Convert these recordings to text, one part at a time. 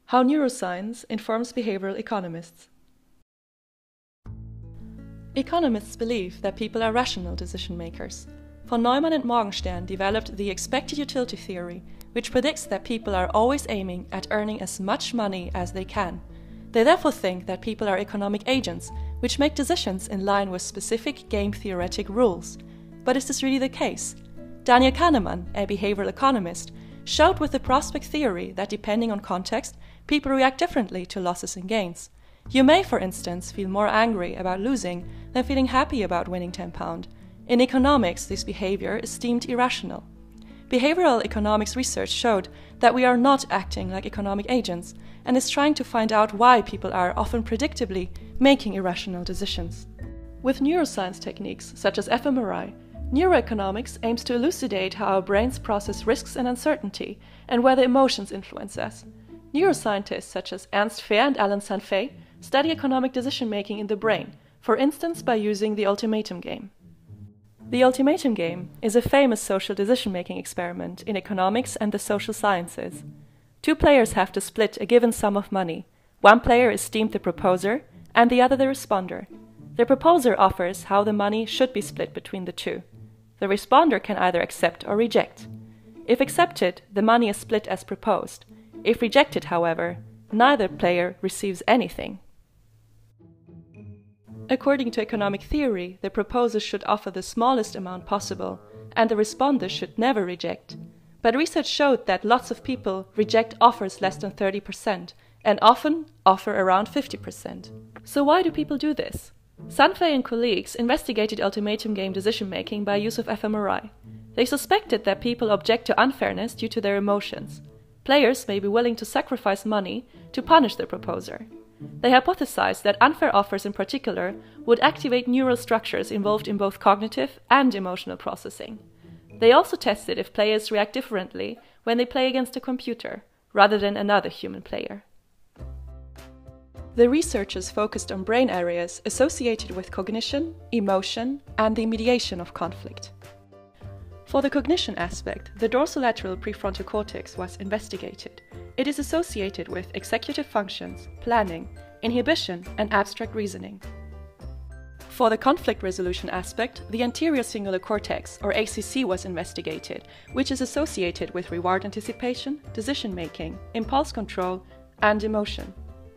How neuroscience informs behavioral economists. Economists believe that people are rational decision makers. Von Neumann and Morgenstern developed the expected utility theory, which predicts that people are always aiming at earning as much money as they can. They therefore think that people are economic agents, which make decisions in line with specific game-theoretic rules. But is this really the case? Daniel Kahneman, a behavioral economist, showed with the prospect theory that depending on context, people react differently to losses and gains. You may, for instance, feel more angry about losing than feeling happy about winning £10. In economics, this behavior is deemed irrational. Behavioral economics research showed that we are not acting like economic agents and is trying to find out why people are often predictably making irrational decisions. With neuroscience techniques such as fMRI, neuroeconomics aims to elucidate how our brains process risks and uncertainty and whether emotions influence us. Neuroscientists such as Ernst Fehr and Alan Sanfei study economic decision-making in the brain, for instance by using the ultimatum game. The ultimatum game is a famous social decision-making experiment in economics and the social sciences. Two players have to split a given sum of money. One player is deemed the proposer and the other the responder. The proposer offers how the money should be split between the two. The responder can either accept or reject. If accepted, the money is split as proposed. If rejected, however, neither player receives anything. According to economic theory, the proposer should offer the smallest amount possible, and the responder should never reject. But research showed that lots of people reject offers less than 30%, and often offer around 50%. So why do people do this? Sanfei and colleagues investigated ultimatum game decision-making by use of fMRI. They suspected that people object to unfairness due to their emotions. Players may be willing to sacrifice money to punish the proposer. They hypothesized that unfair offers in particular would activate neural structures involved in both cognitive and emotional processing. They also tested if players react differently when they play against a computer, rather than another human player. The researchers focused on brain areas associated with cognition, emotion, and the mediation of conflict. For the cognition aspect, the dorsolateral prefrontal cortex was investigated. It is associated with executive functions, planning, inhibition, and abstract reasoning. For the conflict resolution aspect, the anterior cingulate cortex, or ACC, was investigated, which is associated with reward anticipation, decision-making, impulse control, and emotion.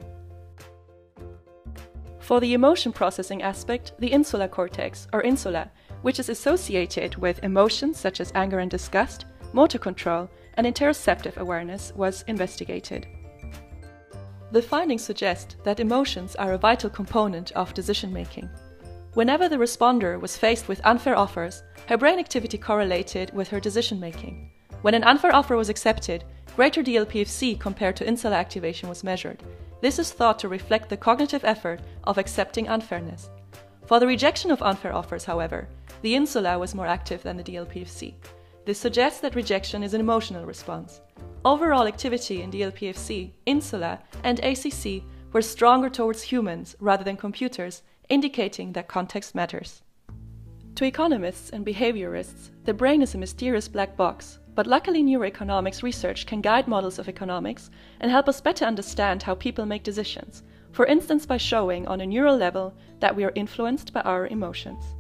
For the emotion processing aspect, the insular cortex, or insula, which is associated with emotions such as anger and disgust, motor control, and interoceptive awareness, was investigated. The findings suggest that emotions are a vital component of decision-making. Whenever the responder was faced with unfair offers, her brain activity correlated with her decision-making. When an unfair offer was accepted, greater DLPFC compared to insula activation was measured. This is thought to reflect the cognitive effort of accepting unfairness. For the rejection of unfair offers, however, the insula was more active than the DLPFC. This suggests that rejection is an emotional response. Overall activity in DLPFC, insula, and ACC were stronger towards humans rather than computers, indicating that context matters. To economists and behaviorists, the brain is a mysterious black box, but luckily neuroeconomics research can guide models of economics and help us better understand how people make decisions, for instance by showing on a neural level that we are influenced by our emotions.